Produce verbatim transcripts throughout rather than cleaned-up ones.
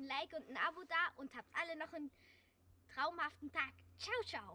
Like und ein Abo da und habt alle noch einen traumhaften Tag. Ciao, ciao.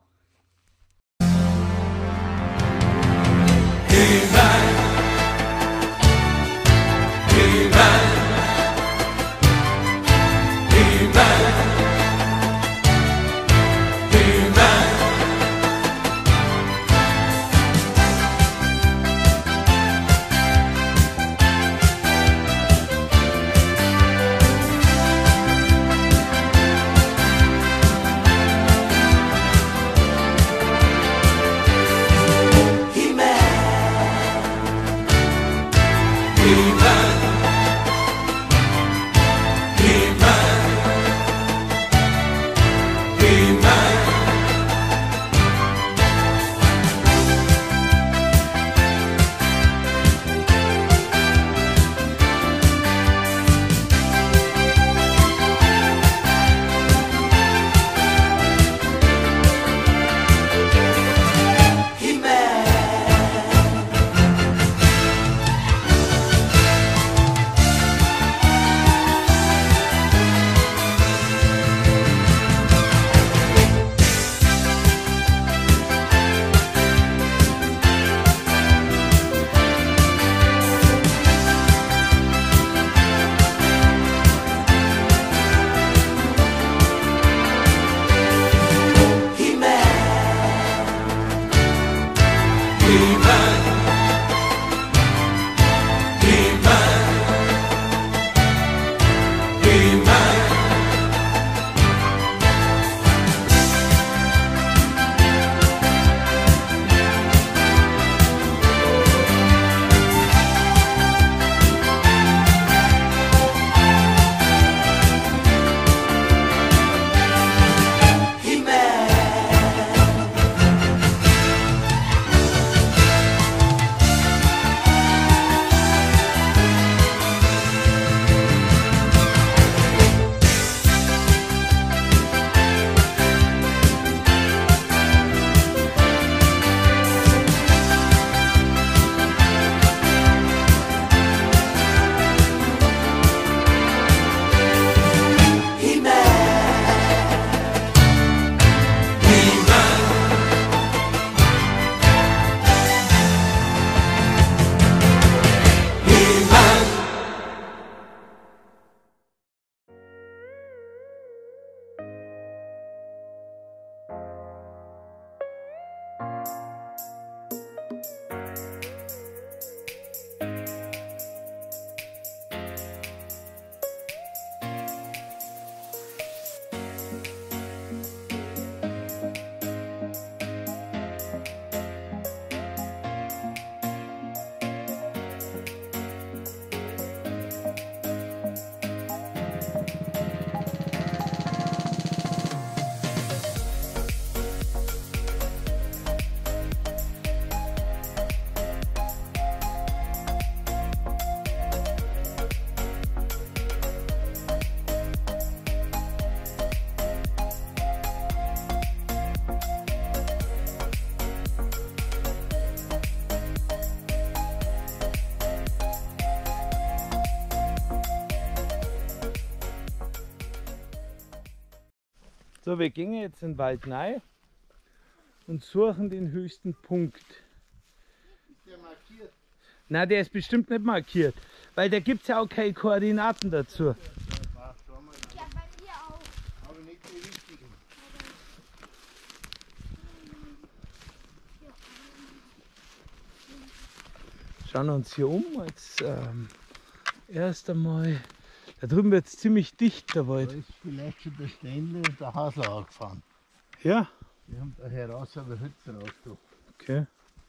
So, wir gehen jetzt in den Wald rein und suchen den höchsten Punkt. Ist der markiert? Na, der ist bestimmt nicht markiert, weil da gibt es ja auch keine Koordinaten dazu. Ja, bei mir auch. Aber nicht die richtigen. Schauen wir uns hier um. Jetzt ähm, erst einmal. Da drüben wird es ziemlich dicht, der Da Wald. ist vielleicht schon der Ständle und der Hasler angefahren. Ja, Wir haben da heraus aber Hütten rausgebracht. okay.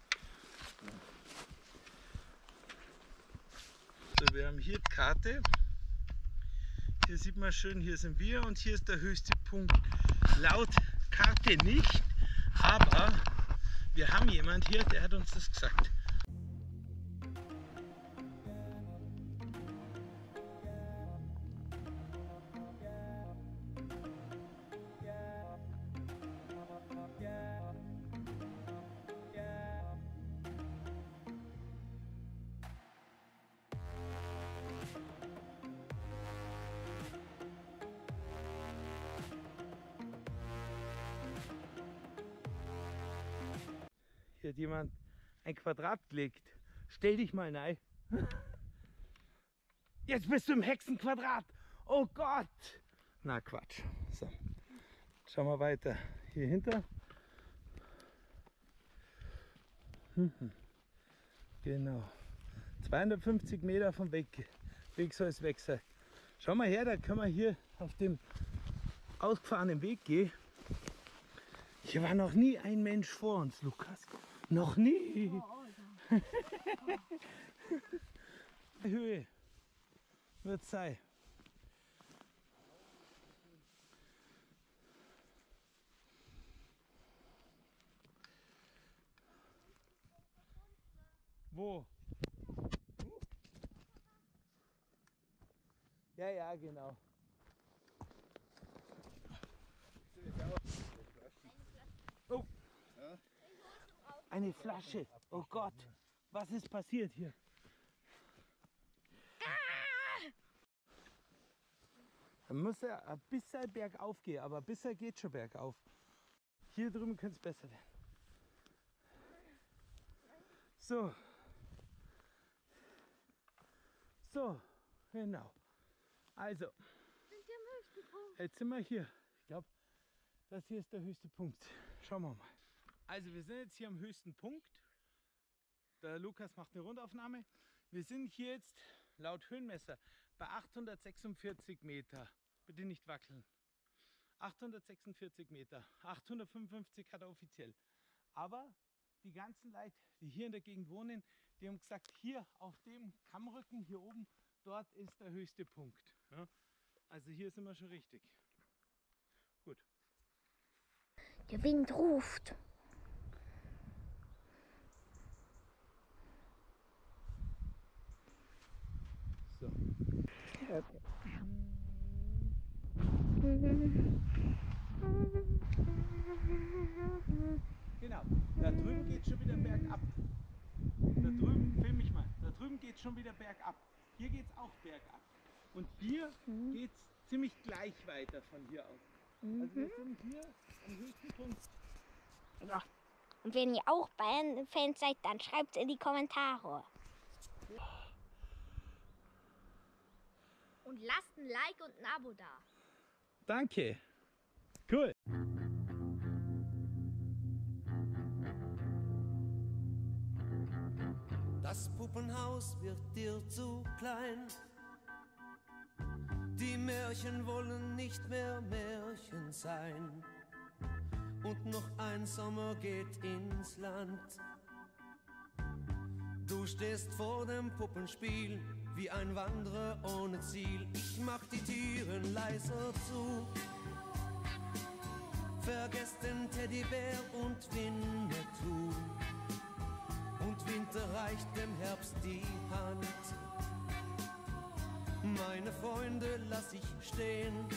So, wir haben hier die Karte. Hier sieht man schön, hier sind wir und hier ist der höchste Punkt. Laut Karte nicht, aber wir haben jemand hier, der hat uns das gesagt. Hier hat jemand ein Quadrat gelegt. Stell dich mal rein. Jetzt bist du im Hexenquadrat. Oh Gott. Na Quatsch. So. Schauen wir weiter. Hier hinter. Mhm. Genau. zweihundertfünfzig Meter vom Weg. Weg soll es weg sein. Schau mal her, da können wir hier auf dem ausgefahrenen Weg gehen. Hier war noch nie ein Mensch vor uns, Lukas. Noch nie. Höhe wird sein. Wo? Ja, ja, genau. Oh. Eine Flasche. Oh Gott. Was ist passiert hier? Dann muss er ein bisschen bergauf gehen, aber ein bisschen geht schon bergauf. Hier drüben könnte es besser werden. So. So, genau. Also, jetzt sind wir hier. Ich glaube, das hier ist der höchste Punkt. Schauen wir mal. Also, wir sind jetzt hier am höchsten Punkt. Der Lukas macht eine Rundaufnahme. Wir sind hier jetzt laut Höhenmesser bei achthundertsechsundvierzig Meter. Bitte nicht wackeln. achthundertsechsundvierzig Meter. achthundertfünfundfünfzig hat er offiziell. Aber die ganzen Leute, die hier in der Gegend wohnen, die haben gesagt, hier auf dem Kammrücken, hier oben, dort ist der höchste Punkt. Ja? Also hier sind wir schon richtig. Gut. Der Wind ruft. So. Okay. Genau, da drüben geht es schon wieder bergab. Da drüben, film mich mal, da drüben geht es schon wieder bergab. Hier geht es auch bergab. Und hier mhm. geht es ziemlich gleich weiter von hier aus. Mhm. Also wir sind hier am höchsten Punkt. Ja. Und wenn ihr auch Bayern-Fans seid, dann schreibt es in die Kommentare. Und lasst ein Like und ein Abo da. Danke. Cool. Das Puppenhaus wird dir zu klein. Die Märchen wollen nicht mehr Märchen sein. Und noch ein Sommer geht ins Land. Du stehst vor dem Puppenspiel wie ein Wanderer ohne Ziel. Ich mach die Türen leiser zu. Vergesst den Teddybär und Winnetou. Und Winter reicht dem Herbst die Hand. Meine Freunde lass ich stehen,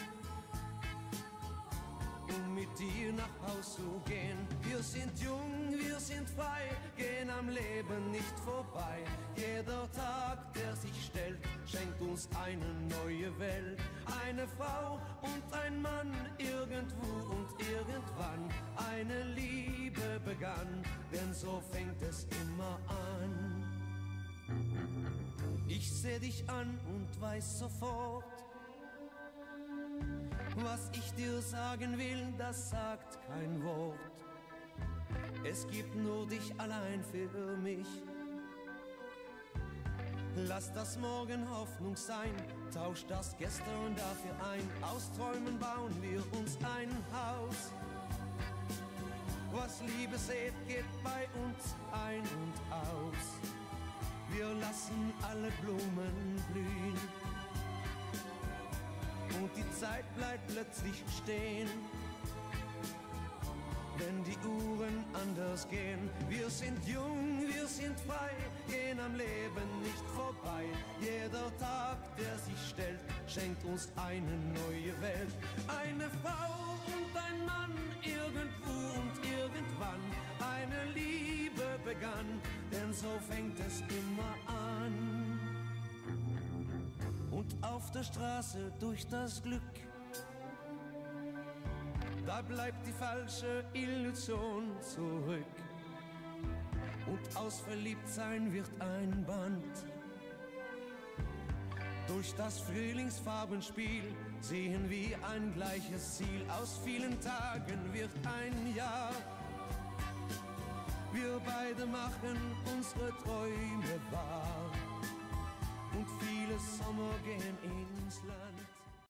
um mit dir nach Haus zu gehen. Wir sind jung, wir sind frei, gehen am Leben nicht vorbei. Jeder Tag, der sich stellt, schenkt uns eine neue Welt. Eine Frau und ein Mann, irgendwo und irgendwann. Eine Liebe begann, denn so fängt es immer an. Ich seh dich an und weiß sofort, was ich dir sagen will, das sagt kein Wort. Es gibt nur dich allein für mich. Lass das Morgen Hoffnung sein, tausch das Gestern dafür ein. Aus Träumen bauen wir uns ein Haus. Was Liebe sät, geht bei uns ein und aus. Wir lassen alle Blumen blühen. Und die Zeit bleibt plötzlich stehen, wenn die Uhren anders gehen. Wir sind jung, wir sind frei, gehen am Leben nicht vorbei. Jeder Tag, der sich stellt, schenkt uns eine neue Welt. Eine Frau und ein Mann, irgendwo und irgendwann. Eine Liebe begann, denn so fängt es immer an. Und auf der Straße durch das Glück, da bleibt die falsche Illusion zurück. und aus Verliebtsein wird ein Band. Durch das Frühlingsfarbenspiel sehen wir ein gleiches Ziel. Aus vielen Tagen wird ein Jahr. Wir beide machen unsere Träume wahr. Und viele Sommer gehen ins Land.